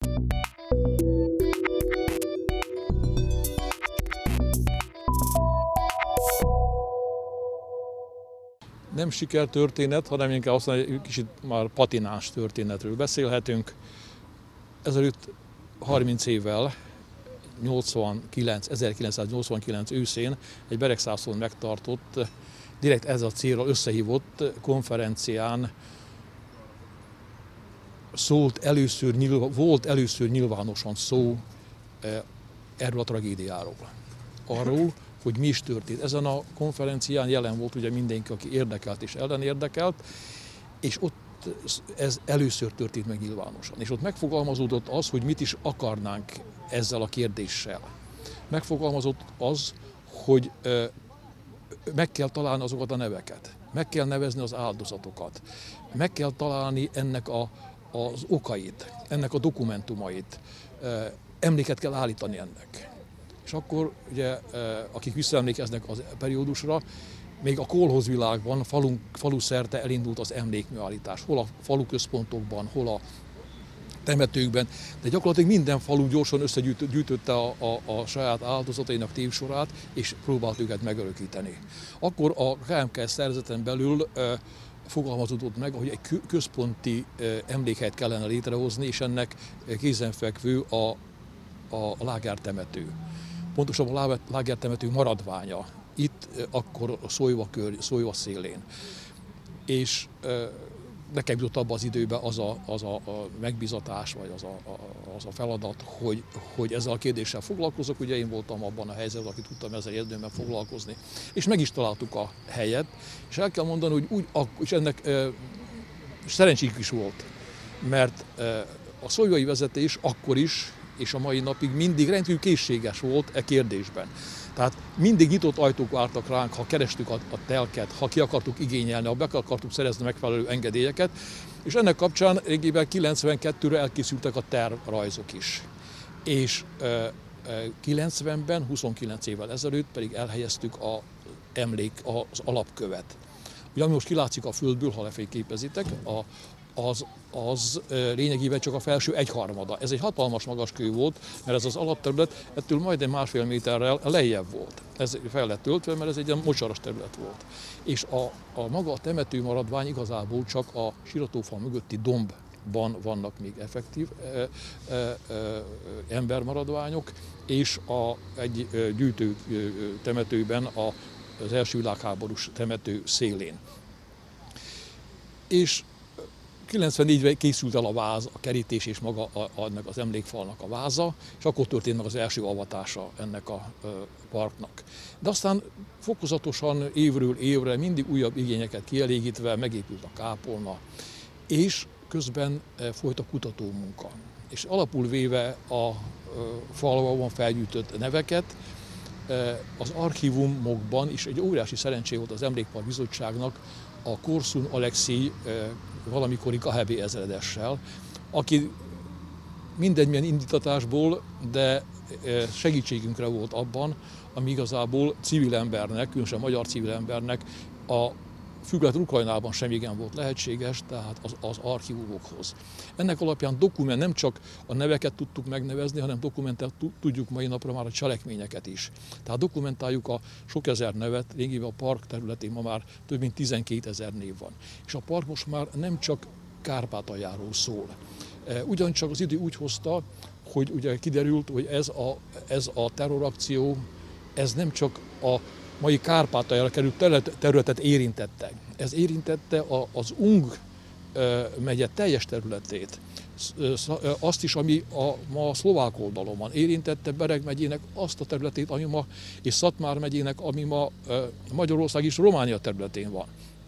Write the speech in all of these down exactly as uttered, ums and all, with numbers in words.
Nem sikertörténet, hanem inkább azt mondja, hogy kicsit már patináns történetről beszélhetünk. Ezelőtt harminc évvel, ezerkilencszáznyolcvankilenc őszén egy Beregszászon megtartott, direkt ez a célra összehívott konferencián szólt először, volt először nyilvánosan szó erről a tragédiáról. Arról, hogy mi is történt. Ezen a konferencián jelen volt ugye mindenki, aki érdekelt és ellenérdekelt, és ott ez először történt meg nyilvánosan. És ott megfogalmazódott az, hogy mit is akarnánk ezzel a kérdéssel. Megfogalmazott az, hogy meg kell találni azokat a neveket, meg kell nevezni az áldozatokat, meg kell találni ennek a, az okait, ennek a dokumentumait, emléket kell állítani ennek. És akkor, ugye, akik visszaemlékeznek az periódusra, még a kolhozvilágban falu, falu szerte elindult az emlékműállítás. Hol a faluközpontokban, hol a temetőkben, de gyakorlatilag minden falu gyorsan összegyűjtötte a, a, a saját áldozatainak tévsorát, és próbált őket megörökíteni. Akkor a ká em ká es szervezeten belül e, fogalmazódott meg, hogy egy központi e, emlékhelyet kellene létrehozni, és ennek kézenfekvő a, a lágertemető. Pontosabban a lágertemető maradványa, itt akkor a Szolyva, kör, Szolyva szélén. És e, nekem jutott abban az időben az a, az a, a megbízatás, vagy az a, a, az a feladat, hogy, hogy ezzel a kérdéssel foglalkozok. Ugye én voltam abban a helyzetben, aki tudtam ezzel érdemben foglalkozni. És meg is találtuk a helyet, és el kell mondani, hogy úgy, és ennek e, szerencséjük is volt, mert e, a szolyvai vezetés akkor is, és a mai napig mindig rendkívül készséges volt e kérdésben. Tehát mindig nyitott ajtók vártak ránk, ha kerestük a, a telket, ha ki akartuk igényelni, ha be akartuk szerezni megfelelő engedélyeket. És ennek kapcsán régiben kilencvenkettőre elkészültek a tervrajzok is. És e, kilencvenben, huszonkilenc évvel ezelőtt pedig elhelyeztük az emlék, az alapkövet. Ugye ami most kilátszik a földből, ha lefényképezitek, a az, az lényegében csak a felső egyharmada. Ez egy hatalmas magas kő volt, mert ez az alapterület ettől majdnem másfél méterrel lejjebb volt. Ez fel lett töltve, mert ez egy ilyen mocsaras terület volt. És a, a maga a temető maradvány igazából csak a siratófal mögötti dombban vannak még effektív e, e, e, embermaradványok, és a, egy gyűjtő temetőben a, az első világháborús temető szélén. És kilencvennégyben készült el a váz, a kerítés és maga ennek az emlékfalnak a váza, és akkor történt meg az első avatása ennek a parknak. De aztán fokozatosan évről évre mindig újabb igényeket kielégítve megépült a kápolna, és közben folyt a kutatómunka. És alapul véve a falvakban felgyűjtött neveket, az archívumokban is egy óriási szerencsé volt az Emlékpark Bizottságnak, a Korszun Alekszij valamikori ká há bé ezredessel, aki mindegymilyen indítatásból, de segítségünkre volt abban, ami igazából civil embernek, különösen magyar civil embernek a független Ukrajnában sem igen volt lehetséges, tehát az, az archívumokhoz. Ennek alapján dokument, nem csak a neveket tudtuk megnevezni, hanem dokumentálni tudjuk mai napra már a cselekményeket is. Tehát dokumentáljuk a sok ezer nevet, régiben a park területén ma már több mint tizenkétezer név van. És a park most már nem csak Kárpátaljáról szól. Ugyancsak az idő úgy hozta, hogy ugye kiderült, hogy ez a, ez a terrorakció, ez nem csak a mai Kárpátaljára került területet érintette. Ez érintette az Ung megye teljes területét. Azt is, ami a, ma a szlovák oldalon van. Érintette Bereg megyének azt a területét, ami ma, és Szatmár megyének, ami ma Magyarország és Románia területén van.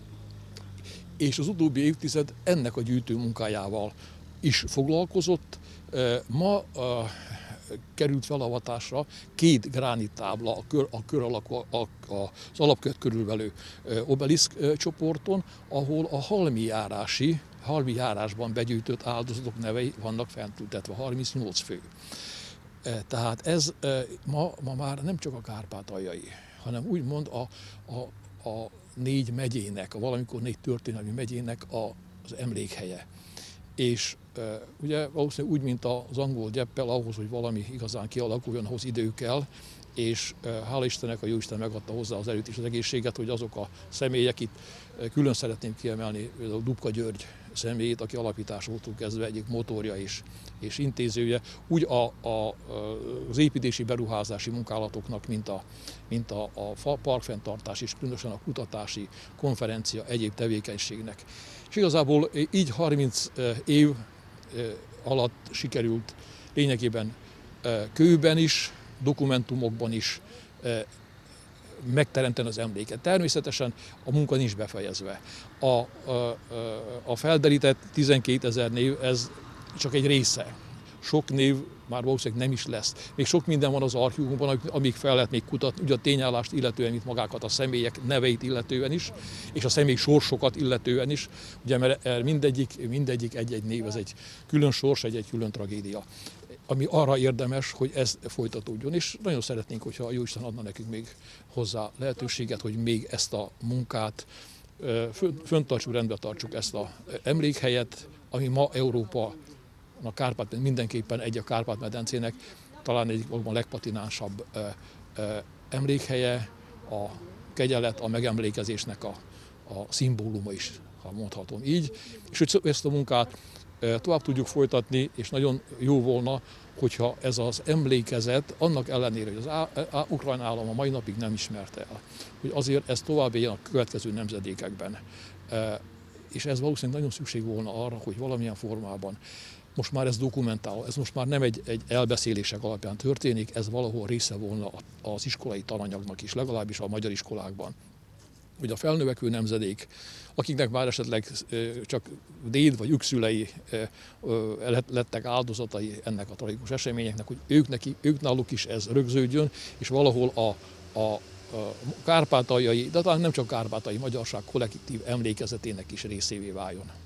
És az utóbbi évtized ennek a gyűjtő munkájával is foglalkozott. Ma került felavatásra két gránittábla a kör, a kör alakú, a, a, az alapkövet körülvelő obeliszk csoporton, ahol a halmi járási, halmi járásban begyűjtött áldozatok nevei vannak fentültetve, harmincnyolc fő. Tehát ez ma, ma már nem csak a kárpátaljai, hanem úgymond a, a, a négy megyének, a valamikor négy történelmi megyének a, az emlékhelye. És Ugye valószínűleg úgy, mint az angol gyeppel, ahhoz, hogy valami igazán kialakuljon, ahhoz idő kell, és hála Istennek a Jóisten megadta hozzá az erőt és az egészséget, hogy azok a személyek, itt külön szeretném kiemelni a Dubka György személyét, aki alapításától kezdve egyik motorja és, és intézője, úgy a, a, az építési beruházási munkálatoknak, mint a, mint a, a parkfenntartás és különösen a kutatási konferencia egyéb tevékenységnek. És igazából így harminc év alatt sikerült lényegében kőben is, dokumentumokban is megteremteni az emléket. Természetesen a munka nincs befejezve. A, a, a felderített tizenkétezer név, ez csak egy része. Sok név már valószínűleg nem is lesz. Még sok minden van az archívumban, amíg fel lehet még kutatni, ugye a tényállást illetően, mint magákat a személyek neveit illetően is, és a személy sorsokat illetően is, ugye mert mindegyik, mindegyik egy-egy név, ez egy külön sors, egy-egy külön tragédia, ami arra érdemes, hogy ez folytatódjon, és nagyon szeretnénk, hogyha a Jóisten adna nekünk még hozzá lehetőséget, hogy még ezt a munkát fönntartsuk, rendbe tartsuk ezt az emlékhelyet, ami ma Európa, a Kárpát, mindenképpen egy a Kárpát-medencének talán egyik valóban legpatinánsabb emlékhelye, a kegyelet, a megemlékezésnek a, a szimbóluma is, ha mondhatom így, és hogy ezt a munkát tovább tudjuk folytatni, és nagyon jó volna, hogyha ez az emlékezet, annak ellenére, hogy az ukrán állam a mai napig nem ismerte el, hogy azért ez tovább éljen a következő nemzedékekben. És ez valószínűleg nagyon szükség volna arra, hogy valamilyen formában most már ez dokumentálva, ez most már nem egy, egy elbeszélések alapján történik, ez valahol része volna az iskolai tananyagnak is, legalábbis a magyar iskolákban. Hogy a felnövekvő nemzedék, akiknek már esetleg csak déd vagy ükszülei lettek áldozatai ennek a tragikus eseményeknek, hogy ők, neki, ők náluk is ez rögződjön, és valahol a, a, a kárpátaljai, de talán nem csak kárpátaljai magyarság kollektív emlékezetének is részévé váljon.